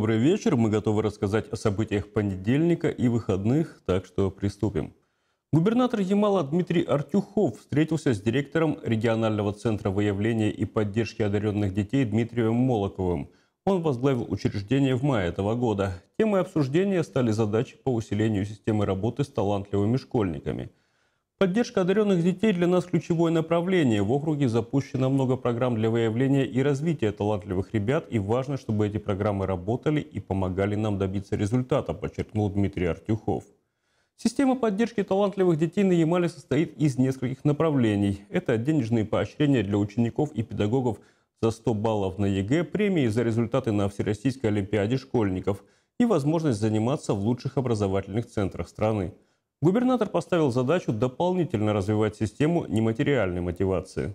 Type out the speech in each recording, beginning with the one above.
добрый вечер. Мы готовы рассказать о событиях понедельника и выходных, так что приступим. Губернатор Ямала Дмитрий Артюхов встретился с директором регионального центра выявления и поддержки одаренных детей Дмитрием Молоковым. Он возглавил учреждение в мае этого года. Темой обсуждения стали задачи по усилению системы работы с талантливыми школьниками. Поддержка одаренных детей для нас ключевое направление. В округе запущено много программ для выявления и развития талантливых ребят, и важно, чтобы эти программы работали и помогали нам добиться результата, подчеркнул Дмитрий Артюхов. Система поддержки талантливых детей на Ямале состоит из нескольких направлений. Это денежные поощрения для учеников и педагогов за 100 баллов на ЕГЭ, премии за результаты на Всероссийской олимпиаде школьников и возможность заниматься в лучших образовательных центрах страны. Губернатор поставил задачу дополнительно развивать систему нематериальной мотивации.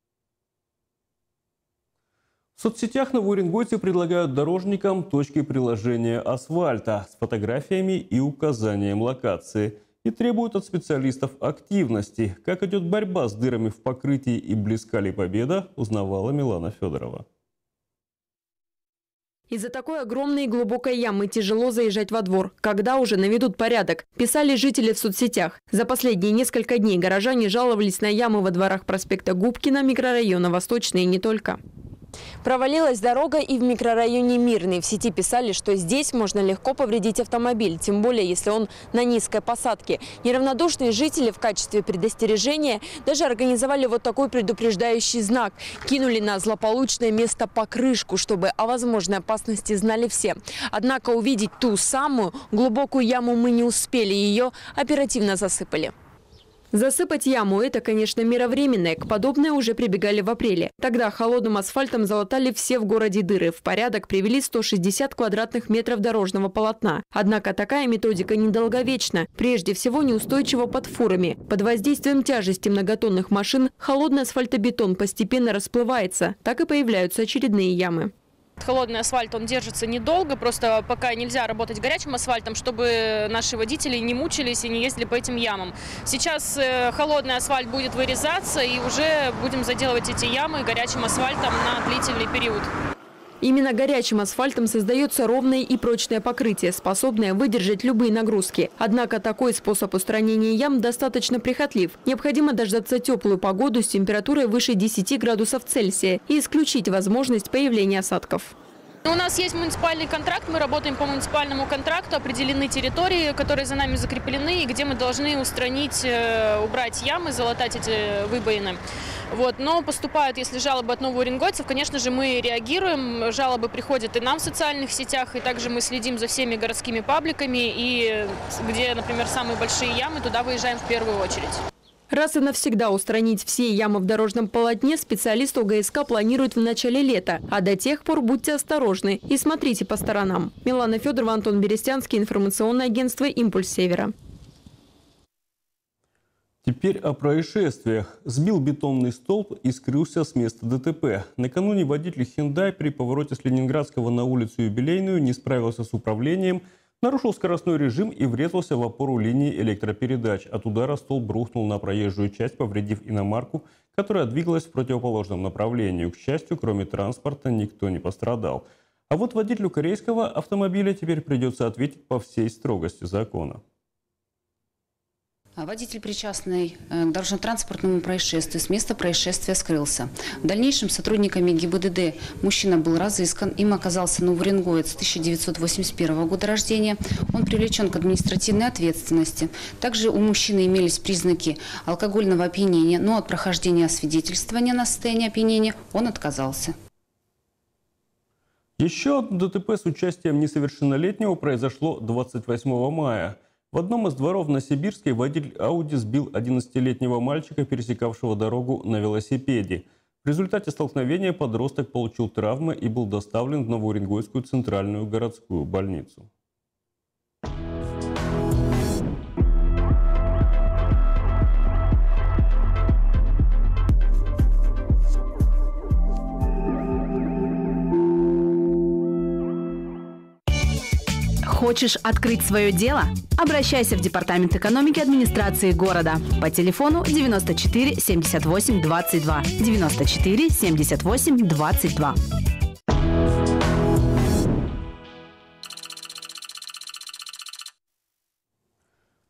В соцсетях новоуренгойцы предлагают дорожникам точки приложения асфальта с фотографиями и указанием локации и требуют от специалистов активности. Как идет борьба с дырами в покрытии и близка ли победа, узнавала Милана Федорова. Из-за такой огромной и глубокой ямы тяжело заезжать во двор. Когда уже наведут порядок? Писали жители в соцсетях. За последние несколько дней горожане жаловались на ямы во дворах проспекта Губкина, микрорайона Восточный и не только. Провалилась дорога и в микрорайоне Мирный. В сети писали, что здесь можно легко повредить автомобиль, тем более если он на низкой посадке. Неравнодушные жители в качестве предостережения даже организовали вот такой предупреждающий знак. Кинули на злополучное место покрышку, чтобы о возможной опасности знали все. Однако увидеть ту самую глубокую яму мы не успели, ее оперативно засыпали. Засыпать яму – это, конечно, мера временная. К подобной уже прибегали в апреле. Тогда холодным асфальтом залатали все в городе дыры. В порядок привели 160 квадратных метров дорожного полотна. Однако такая методика недолговечна. Прежде всего, неустойчива под фурами. Под воздействием тяжести многотонных машин холодный асфальтобетон постепенно расплывается. Так и появляются очередные ямы. Холодный асфальт, он держится недолго, просто пока нельзя работать горячим асфальтом, чтобы наши водители не мучились и не ездили по этим ямам. Сейчас холодный асфальт будет вырезаться, и уже будем заделывать эти ямы горячим асфальтом на длительный период. Именно горячим асфальтом создается ровное и прочное покрытие, способное выдержать любые нагрузки. Однако такой способ устранения ям достаточно прихотлив. Необходимо дождаться теплую погоду с температурой выше 10 градусов Цельсия и исключить возможность появления осадков. У нас есть муниципальный контракт, мы работаем по муниципальному контракту, определены территории, которые за нами закреплены, и где мы должны устранить, убрать ямы, залатать эти выбоины. Но поступают, если жалобы от новоуренгойцев, конечно же, мы реагируем. Жалобы приходят и нам в социальных сетях, и также мы следим за всеми городскими пабликами, и где, например, самые большие ямы, туда выезжаем в первую очередь. Раз и навсегда устранить все ямы в дорожном полотне специалисты ОГСК планируют в начале лета. А до тех пор будьте осторожны и смотрите по сторонам. Милана Федорова, Антон Берестянский, информационное агентство «Импульс Севера». Теперь о происшествиях. Сбил бетонный столб и скрылся с места ДТП. Накануне водитель Hyundai при повороте с Ленинградского на улицу Юбилейную не справился с управлением, нарушил скоростной режим и врезался в опору линии электропередач. От удара столб рухнул на проезжую часть, повредив иномарку, которая двигалась в противоположном направлении. К счастью, кроме транспорта, никто не пострадал. А вот водителю корейского автомобиля теперь придется ответить по всей строгости закона. Водитель, причастный к дорожно-транспортному происшествию, с места происшествия скрылся. В дальнейшем сотрудниками ГИБДД мужчина был разыскан. Им оказался новоуренгоец 1981 года рождения. Он привлечен к административной ответственности. Также у мужчины имелись признаки алкогольного опьянения, но от прохождения освидетельствования на состояние опьянения он отказался. Еще одно ДТП с участием несовершеннолетнего произошло 28 мая. В одном из дворов на Сибирской водитель Ауди сбил 11-летнего мальчика, пересекавшего дорогу на велосипеде. В результате столкновения подросток получил травмы и был доставлен в Новоуренгойскую центральную городскую больницу. Хочешь открыть свое дело? Обращайся в Департамент экономики администрации города по телефону 94 78 22 94 78 22.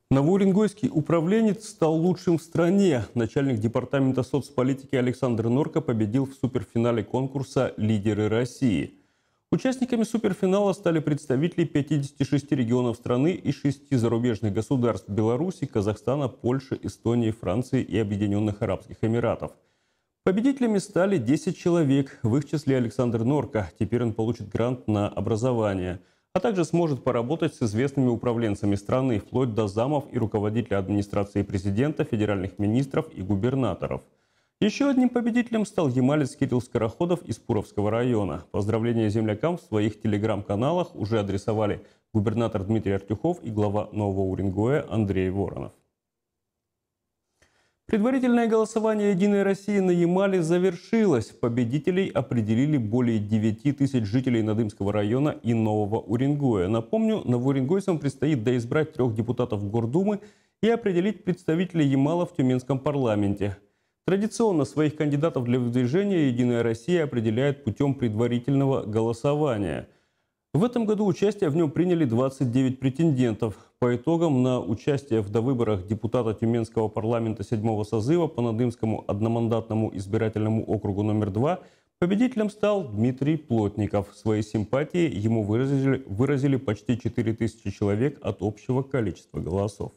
Новоуренгойский управленец стал лучшим в стране. Начальник департамента соцполитики Александр Норка победил в суперфинале конкурса «Лидеры России». Участниками суперфинала стали представители 56 регионов страны и 6 зарубежных государств – Беларуси, Казахстана, Польши, Эстонии, Франции и Объединенных Арабских Эмиратов. Победителями стали 10 человек, в их числе Александр Норка. Теперь он получит грант на образование, а также сможет поработать с известными управленцами страны, вплоть до замов и руководителя администрации президента, федеральных министров и губернаторов. Еще одним победителем стал ямалец Кирилл Скороходов из Пуровского района. Поздравления землякам в своих телеграм-каналах уже адресовали губернатор Дмитрий Артюхов и глава Нового Уренгоя Андрей Воронов. Предварительное голосование «Единой России» на Ямале завершилось. Победителей определили более 9 тысяч жителей Надымского района и Нового Уренгоя. Напомню, новоуренгойцам предстоит доизбрать 3 депутатов Гордумы и определить представителей Ямала в Тюменском парламенте. Традиционно своих кандидатов для выдвижения «Единая Россия» определяет путем предварительного голосования. В этом году участие в нем приняли 29 претендентов. По итогам на участие в довыборах депутата Тюменского парламента 7-го созыва по Надымскому одномандатному избирательному округу номер 2 победителем стал Дмитрий Плотников. Свои симпатии ему выразили почти 4000 человек от общего количества голосов.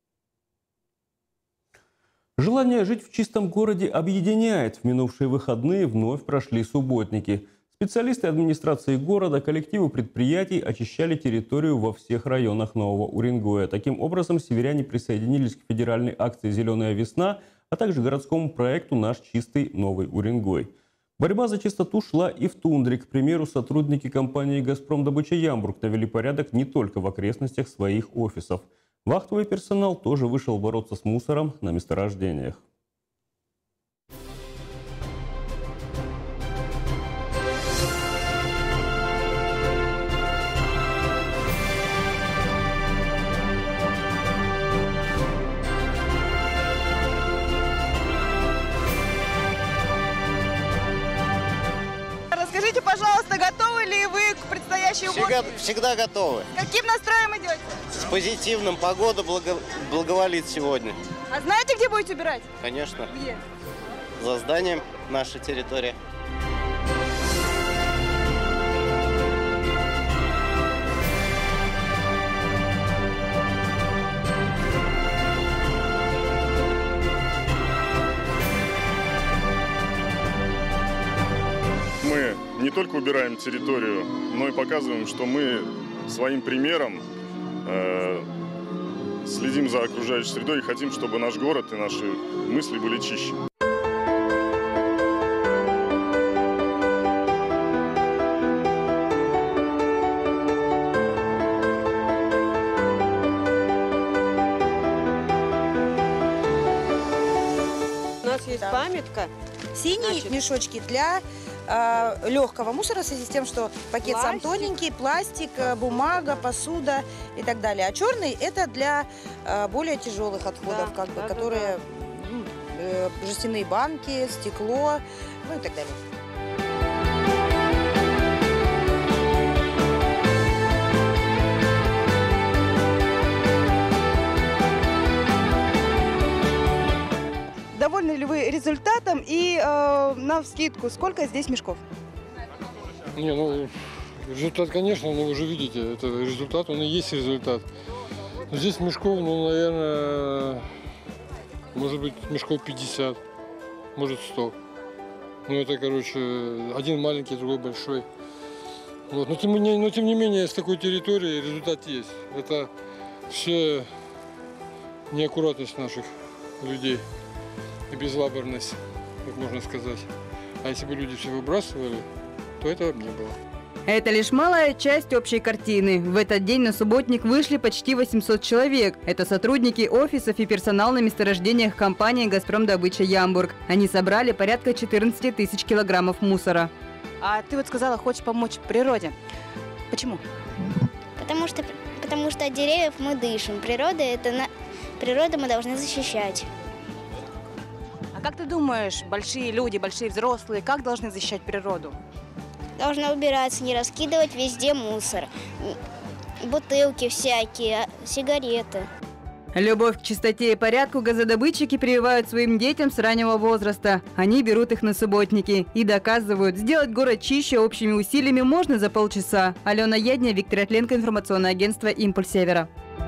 Желание жить в чистом городе объединяет. В минувшие выходные вновь прошли субботники. Специалисты администрации города, коллективы предприятий очищали территорию во всех районах Нового Уренгоя. Таким образом, северяне присоединились к федеральной акции «Зеленая весна», а также городскому проекту «Наш чистый Новый Уренгой». Борьба за чистоту шла и в тундре. К примеру, сотрудники компании «Газпром Добыча Ямбург» навели порядок не только в окрестностях своих офисов. Вахтовый персонал тоже вышел бороться с мусором на месторождениях. Расскажите, пожалуйста, готовы ли вы к предстоящей уборке? Всегда готовы. С каким настроем идете? С позитивным. Погода благоволит сегодня. А знаете, где будете убирать? Конечно. Где? За зданием наша территория. Мы не только убираем территорию, но и показываем, что мы своим примером следим за окружающей средой и хотим, чтобы наш город и наши мысли были чище. У нас есть памятка. Синие мешочки для легкого мусора в связи с тем, что пакет сам тоненький, пластик, бумага, посуда и так далее. А черный это для более тяжелых отходов, которые жестяные банки, стекло, ну и так далее. Довольны ли вы результатом и навскидку, сколько здесь мешков? Не, ну, результат, конечно, но вы же видите, это результат, он и есть результат. Но здесь мешков, ну, наверное, может быть, мешков 50, может 100. Ну, это, короче, один маленький, другой большой. Вот. Но тем не менее, с такой территории результат есть. Это все неаккуратность наших людей. И безлаберность, как можно сказать. А если бы люди все выбрасывали, то этого бы не было. Это лишь малая часть общей картины. В этот день на субботник вышли почти 800 человек. Это сотрудники офисов и персонал на месторождениях компании «Газпром Добыча Ямбург». Они собрали порядка 14 тысяч килограммов мусора. А ты вот сказала, хочешь помочь природе. Почему? Потому что от деревьев мы дышим. Природу мы должны защищать. А как ты думаешь, большие люди, большие взрослые, как должны защищать природу? Должны убираться, не раскидывать везде мусор. Бутылки всякие, сигареты. Любовь к чистоте и порядку газодобытчики прививают своим детям с раннего возраста. Они берут их на субботники и доказывают, сделать город чище общими усилиями можно за полчаса. Алена Ядня, Виктор Отленко, информационное агентство «Импульс Севера».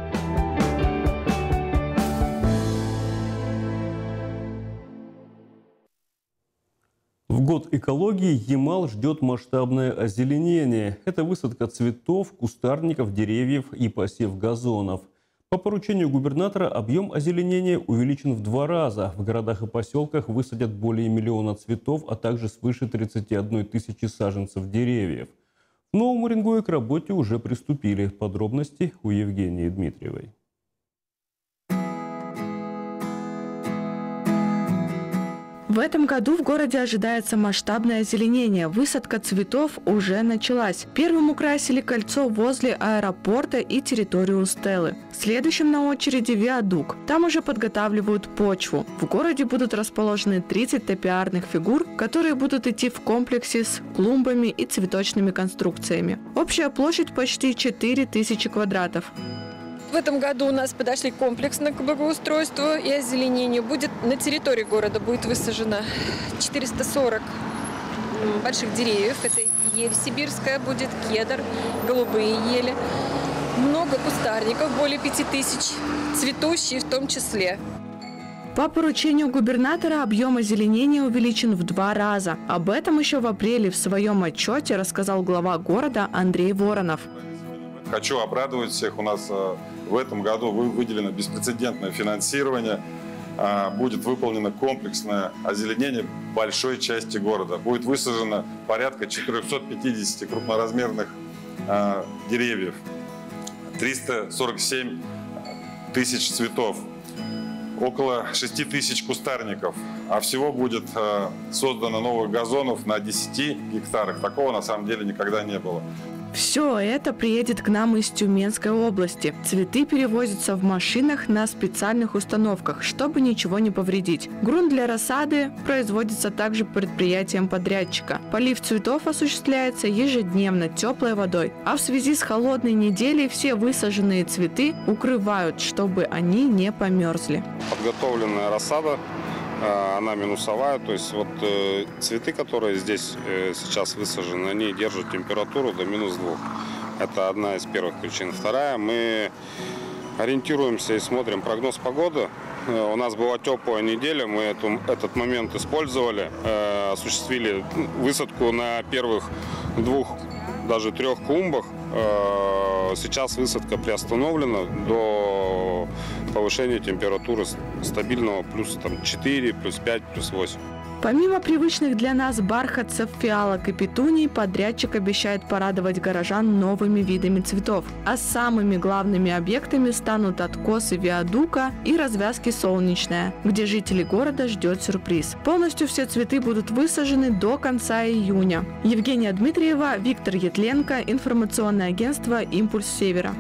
В год экологии Ямал ждет масштабное озеленение. Это высадка цветов, кустарников, деревьев и посев газонов. По поручению губернатора объем озеленения увеличен в 2 раза. В городах и поселках высадят более 1 миллиона цветов, а также свыше 31 тысячи саженцев деревьев. В Новом Уренгое к работе уже приступили. Подробности у Евгении Дмитриевой. В этом году в городе ожидается масштабное озеленение. Высадка цветов уже началась. Первым украсили кольцо возле аэропорта и территорию Стеллы. Следующим на очереди виадук. Там уже подготавливают почву. В городе будут расположены 30 топиарных фигур, которые будут идти в комплексе с клумбами и цветочными конструкциями. Общая площадь почти 4000 квадратов. В этом году у нас подошли комплексно к благоустройству и озеленению. На территории города будет высажено 440 больших деревьев. Это ель сибирская будет, кедр, голубые ели. Много кустарников, более 5000, цветущие в том числе. По поручению губернатора объем озеленения увеличен в 2 раза. Об этом еще в апреле в своем отчете рассказал глава города Андрей Воронов. Хочу обрадовать всех. У нас в этом году выделено беспрецедентное финансирование. Будет выполнено комплексное озеленение большой части города. Будет высажено порядка 450 крупноразмерных деревьев, 347 тысяч цветов, около 6 тысяч кустарников. А всего будет создано новых газонов на 10 гектарах. Такого на самом деле никогда не было. Все это приедет к нам из Тюменской области. Цветы перевозятся в машинах на специальных установках, чтобы ничего не повредить. Грунт для рассады производится также предприятием подрядчика. Полив цветов осуществляется ежедневно теплой водой. А в связи с холодной неделей все высаженные цветы укрывают, чтобы они не померзли. Подготовленная рассада. Она минусовая, то есть вот цветы, которые здесь сейчас высажены, они держат температуру до -2. Это одна из первых причин. Вторая, мы ориентируемся и смотрим прогноз погоды. У нас была теплая неделя, мы этот момент использовали, осуществили высадку на первых 2, даже 3 клумбах. Сейчас высадка приостановлена до повышения температуры стабильного плюс 4, плюс 5, плюс 8. Помимо привычных для нас бархатцев, фиалок и петуний, подрядчик обещает порадовать горожан новыми видами цветов. А самыми главными объектами станут откосы виадука и развязки Солнечная, где жители города ждет сюрприз. Полностью все цветы будут высажены до конца июня. Евгения Дмитриева, Виктор Етленко, информационное агентство «Импульс Севера».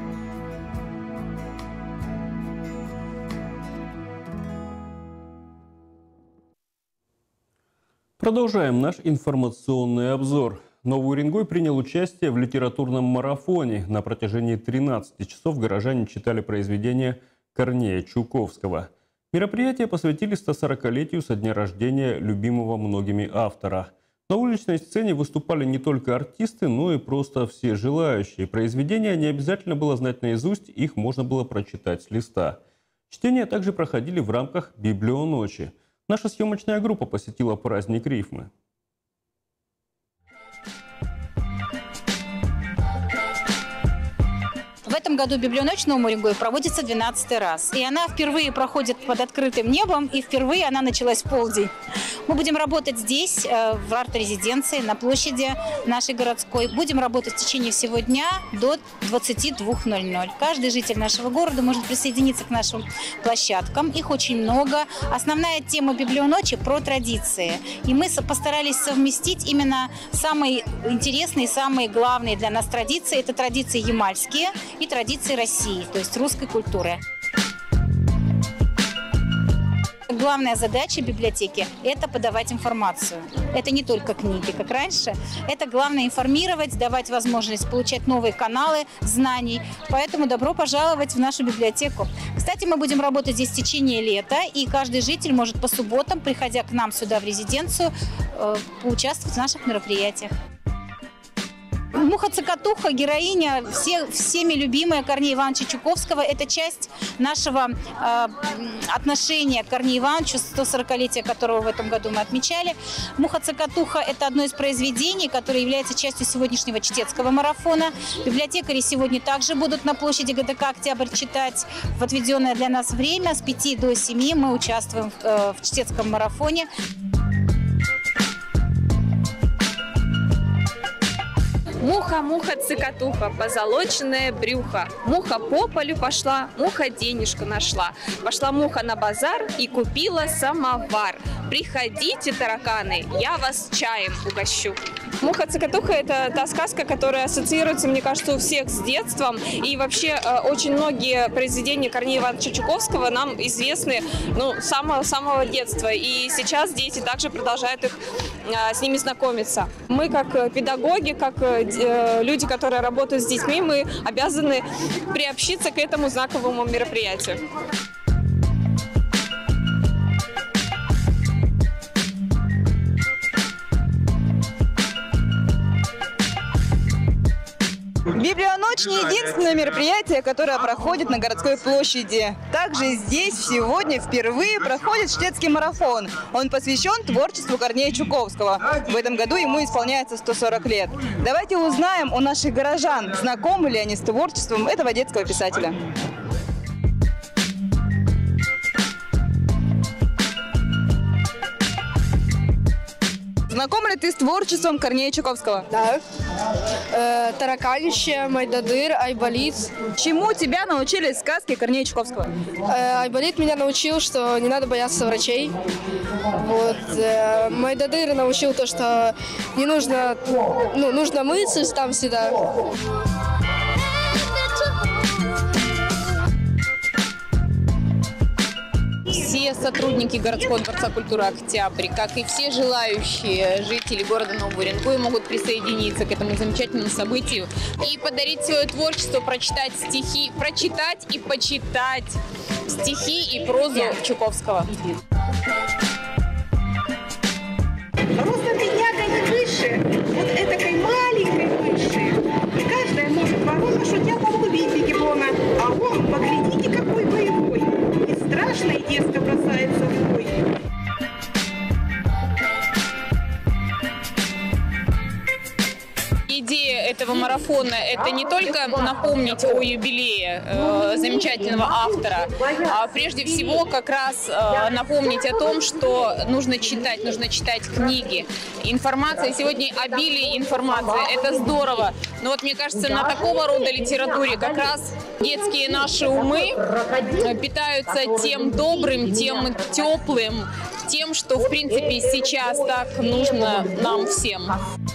Продолжаем наш информационный обзор. Новый Уренгой принял участие в литературном марафоне. На протяжении 13 часов горожане читали произведения Корнея Чуковского. Мероприятие посвятили 140-летию со дня рождения любимого многими автора. На уличной сцене выступали не только артисты, но и просто все желающие. Произведения не обязательно было знать наизусть, их можно было прочитать с листа. Чтения также проходили в рамках библионочи. Наша съемочная группа посетила праздник рифмы. В этом году библионочь в Новом Уренгое проводится 12-й раз. И она впервые проходит под открытым небом, и впервые она началась в полдень. Мы будем работать здесь, в арт-резиденции, на площади нашей городской. Будем работать в течение всего дня до 22:00. Каждый житель нашего города может присоединиться к нашим площадкам. Их очень много. Основная тема библионочи про традиции. И мы постарались совместить именно самые интересные, самые главные для нас традиции. Это традиции ямальские и традиции России, то есть русской культуры. главная задача библиотеки – это подавать информацию. Это не только книги, как раньше. Это главное информировать, давать возможность получать новые каналы знаний. Поэтому добро пожаловать в нашу библиотеку. Кстати, мы будем работать здесь в течение лета, и каждый житель может по субботам, приходя к нам сюда в резиденцию, поучаствовать в наших мероприятиях. Муха-цокотуха, героиня, всеми любимая Корнея Ивановича Чуковского. Это часть нашего отношения к Корнею Ивановичу, 140-летие которого в этом году мы отмечали. Муха-цокотуха – это одно из произведений, которое является частью сегодняшнего чтецкого марафона. Библиотекари сегодня также будут на площади ГДК «Октябрь» читать в отведенное для нас время. С 5 до 7 мы участвуем в чтецком марафоне. Муха, муха, цикатуха, позолоченное брюхо. Муха по полю пошла, муха денежку нашла. Пошла муха на базар и купила самовар. Приходите, тараканы, я вас чаем угощу. Муха-цокотуха – это та сказка, которая ассоциируется, мне кажется, у всех с детством. И вообще очень многие произведения Корнея Ивановича Чуковского нам известны с самого детства. И сейчас дети также продолжают с ними знакомиться. Мы как педагоги, как люди, которые работают с детьми, мы обязаны приобщиться к этому знаковому мероприятию. Библионочь не единственное мероприятие, которое проходит на городской площади. Также здесь сегодня впервые проходит чтецкий марафон. Он посвящен творчеству Корнея Чуковского. В этом году ему исполняется 140 лет. Давайте узнаем у наших горожан, знакомы ли они с творчеством этого детского писателя. Знаком ли ты с творчеством Корнея Чуковского? Да. Тараканище, Майдадыр, Айболит. Чему тебя научили сказки Корнея Чуковского? Айболит меня научил, что не надо бояться врачей. Майдадыр научил то, что не нужно, нужно мыться там всегда. Все сотрудники городского дворца культуры «Октябрь», как и все желающие жители города Нового Уренгоя, могут присоединиться к этому замечательному событию и подарить свое творчество, прочитать и почитать стихи и прозу Чуковского. Ростом бедняга не выше, вот этакой маленькой выше. И каждая может ворона, шутя погубить Вегебона. А он, поглядите, какой боевой. И страшно, и дерзко бросается в бой. Идея этого марафона – это не только напомнить о юбилее замечательного автора, а прежде всего как раз напомнить о том, что нужно читать книги. Информация, сегодня обилие информации – это здорово. Но вот мне кажется, на такого рода литературе как раз детские наши умы питаются тем добрым, тем теплым, тем, что в принципе сейчас так нужно нам всем.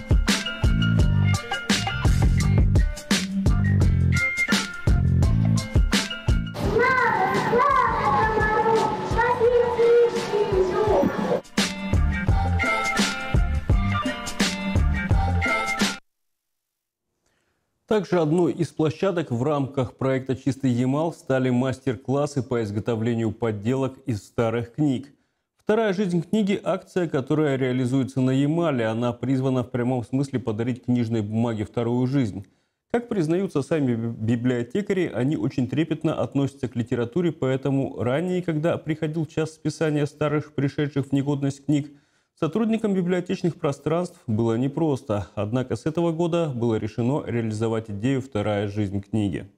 Также одной из площадок в рамках проекта «Чистый Ямал» стали мастер-классы по изготовлению подделок из старых книг. «Вторая жизнь книги» – акция, которая реализуется на Ямале. Она призвана в прямом смысле подарить книжной бумаге вторую жизнь. Как признаются сами библиотекари, они очень трепетно относятся к литературе, поэтому ранее, когда приходил час списания старых, пришедших в негодность книг, сотрудникам библиотечных пространств было непросто. Однако с этого года было решено реализовать идею «Вторая жизнь книги».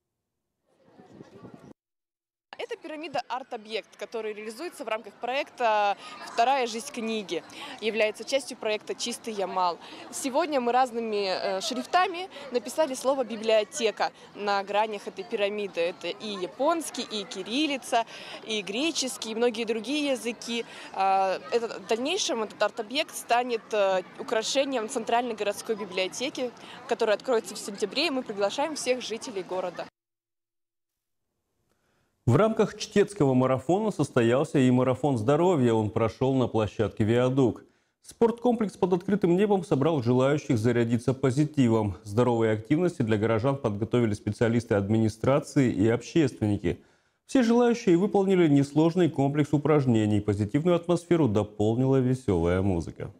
Это пирамида арт-объект, который реализуется в рамках проекта «Вторая жизнь книги», является частью проекта «Чистый Ямал». Сегодня мы разными шрифтами написали слово «библиотека» на гранях этой пирамиды. Это и японский, и кириллица, и греческий, и многие другие языки. В дальнейшем этот арт-объект станет украшением Центральной городской библиотеки, которая откроется в сентябре, и мы приглашаем всех жителей города. В рамках чтецкого марафона состоялся и марафон здоровья. Он прошел на площадке «Виадук». Спорткомплекс под открытым небом собрал желающих зарядиться позитивом. Здоровые активности для горожан подготовили специалисты администрации и общественники. Все желающие выполнили несложный комплекс упражнений. Позитивную атмосферу дополнила веселая музыка.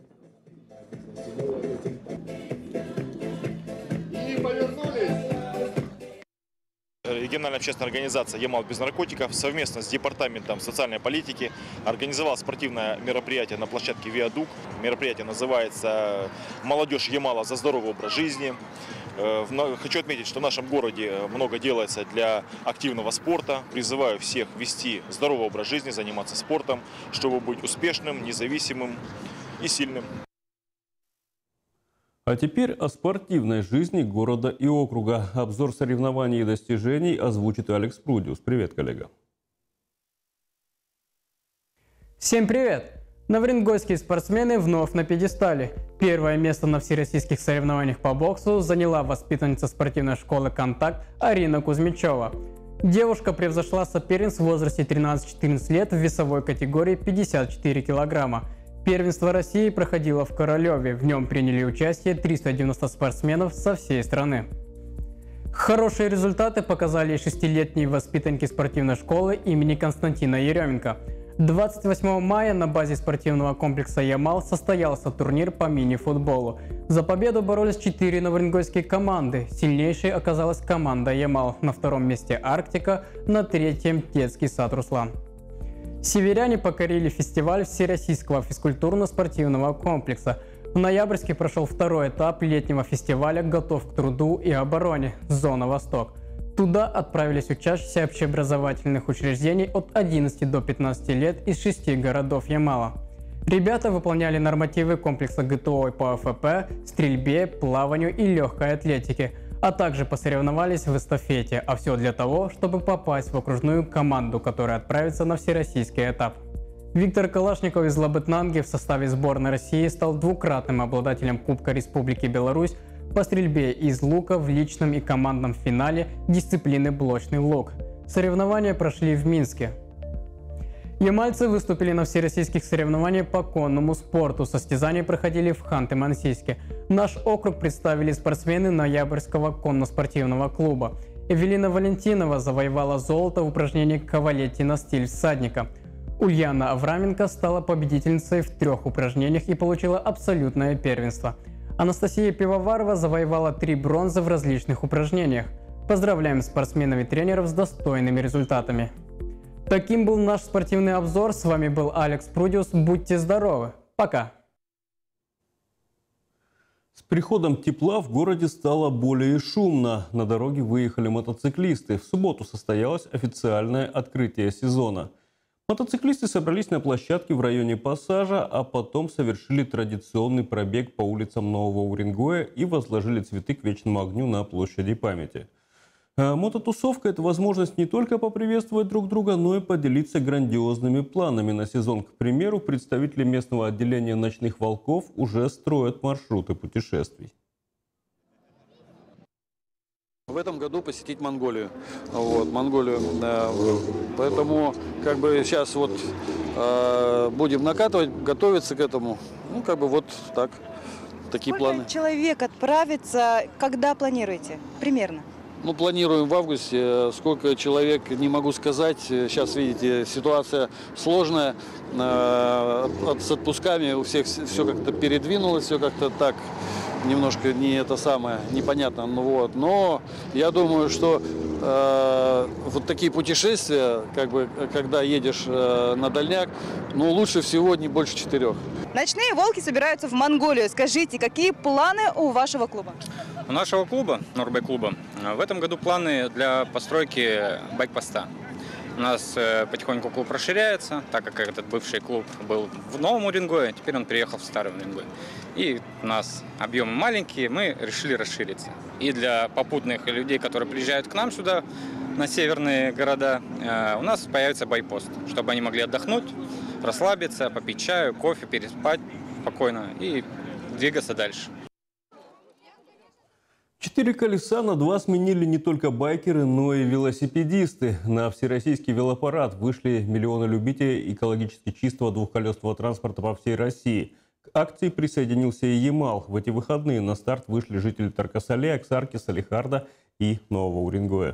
Региональная общественная организация «Ямал без наркотиков» совместно с Департаментом социальной политики организовала спортивное мероприятие на площадке «Виадук». Мероприятие называется «Молодежь Ямала за здоровый образ жизни». Хочу отметить, что в нашем городе много делается для активного спорта. Призываю всех вести здоровый образ жизни, заниматься спортом, чтобы быть успешным, независимым и сильным. А теперь о спортивной жизни города и округа. Обзор соревнований и достижений озвучит Алекс Прудиус. Привет, коллега. Всем привет! Новоуренгойские спортсмены вновь на пьедестале. Первое место на всероссийских соревнованиях по боксу заняла воспитанница спортивной школы «Контакт» Арина Кузьмичева. Девушка превзошла соперниц в возрасте 13-14 лет в весовой категории 54 килограмма. Первенство России проходило в Королеве. В нем приняли участие 390 спортсменов со всей страны. Хорошие результаты показали и 6-летние воспитанники спортивной школы имени Константина Еременко. 28 мая на базе спортивного комплекса «Ямал» состоялся турнир по мини-футболу. За победу боролись 4 новоуренгойские команды. Сильнейшей оказалась команда «Ямал». На втором месте «Арктика», на третьем детский сад «Руслан». Северяне покорили фестиваль Всероссийского физкультурно-спортивного комплекса. В ноябрьске прошел второй этап летнего фестиваля «Готов к труду и обороне. Зона Восток». Туда отправились учащиеся общеобразовательных учреждений от 11 до 15 лет из 6 городов Ямала. Ребята выполняли нормативы комплекса ГТО по АФП, стрельбе, плаванию и легкой атлетике, а также посоревновались в эстафете, а все для того, чтобы попасть в окружную команду, которая отправится на всероссийский этап. Виктор Калашников из Лабытнанги в составе сборной России стал двукратным обладателем Кубка Республики Беларусь по стрельбе из лука в личном и командном финале дисциплины блочный лук. Соревнования прошли в Минске. Ямальцы выступили на всероссийских соревнованиях по конному спорту. Состязания проходили в Ханты-Мансийске. Наш округ представили спортсмены Ноябрьского конно-спортивного клуба. Эвелина Валентинова завоевала золото в упражнении «Кавалетти на стиль всадника». Ульяна Авраменко стала победительницей в 3 упражнениях и получила абсолютное первенство. Анастасия Пивоварова завоевала 3 бронзы в различных упражнениях. Поздравляем спортсменов и тренеров с достойными результатами. Таким был наш спортивный обзор. С вами был Алекс Прудиус. Будьте здоровы. Пока. С приходом тепла в городе стало более шумно. На дороге выехали мотоциклисты. В субботу состоялось официальное открытие сезона. Мотоциклисты собрались на площадке в районе Пассажа, а потом совершили традиционный пробег по улицам Нового Уренгоя и возложили цветы к вечному огню на площади памяти. Мототусовка – это возможность не только поприветствовать друг друга, но и поделиться грандиозными планами на сезон. К примеру, представители местного отделения «Ночных волков» уже строят маршруты путешествий. В этом году посетить Монголию. Поэтому сейчас будем накатывать, готовиться к этому. Такие планы. Сколько человек отправится, когда планируете? Примерно. Планируем в августе. Сколько человек, не могу сказать. Сейчас, видите, ситуация сложная. С отпусками у всех все как-то передвинулось, все как-то так немножко непонятно. Но я думаю, что вот такие путешествия, когда едешь на дальняк, лучше всего не больше 4. Ночные волки собираются в Монголию. Скажите, какие планы у вашего клуба? У нашего клуба, Норбайк-клуба, в этом году планы для постройки байк-поста. У нас потихоньку клуб расширяется, так как этот бывший клуб был в Новом Уренгое, теперь он переехал в Старый Уренгой. И у нас объемы маленькие, мы решили расшириться. И для попутных людей, которые приезжают к нам сюда, на северные города, у нас появится байк-пост, чтобы они могли отдохнуть, расслабиться, попить чаю, кофе, переспать спокойно и двигаться дальше. 4 колеса на 2 сменили не только байкеры, но и велосипедисты. На всероссийский велопарад вышли миллионы любителей экологически чистого двухколесного транспорта по всей России. К акции присоединился и Ямал. В эти выходные на старт вышли жители Тарко-Сале, Аксарки, Салихарда и Нового Уренгоя.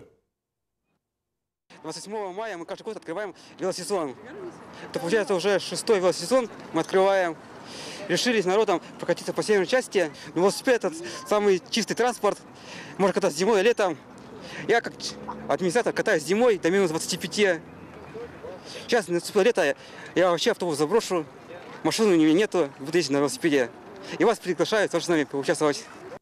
28 мая мы каждый год открываем велосезон. Это получается уже 6-й велосезон мы открываем. Решили с народом прокатиться по северной части. Велосипед – это самый чистый транспорт. Можно кататься зимой и летом. Я как администратор катаюсь зимой до минус 25. Сейчас наступило лето, я вообще автобус заброшу. Машины у меня нету, буду ездить на велосипеде. И вас приглашаю тоже с нами поучаствовать.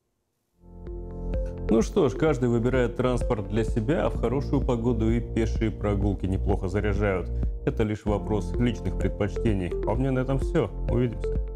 Ну что ж, каждый выбирает транспорт для себя, а в хорошую погоду и пешие прогулки неплохо заряжают. Это лишь вопрос личных предпочтений. А у меня на этом все. Увидимся.